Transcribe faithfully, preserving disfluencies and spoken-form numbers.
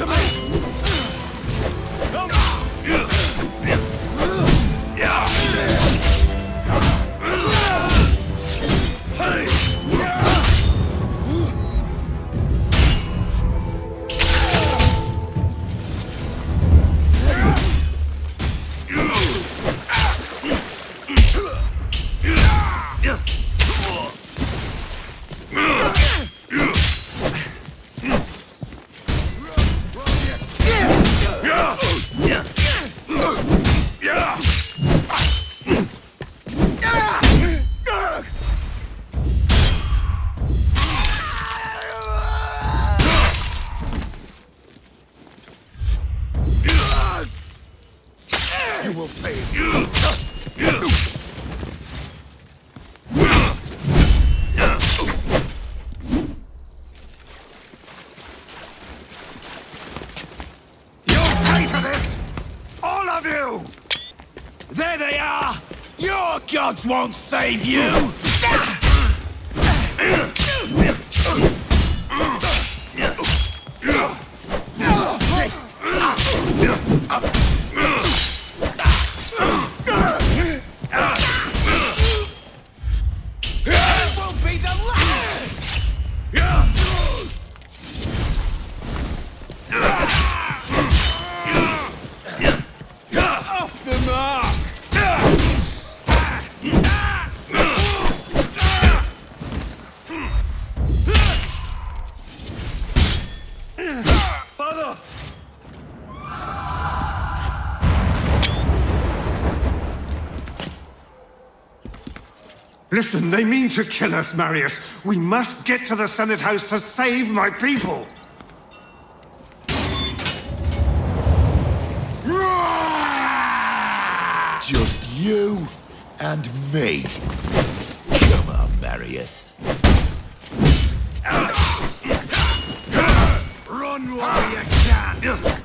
to me! You will pay. You'll pay for this! All of you! There they are! Your gods won't save you! Listen, they mean to kill us, Marius. We must get to the Senate House to save my people. Just you and me. Come on, Marius. Run while you can!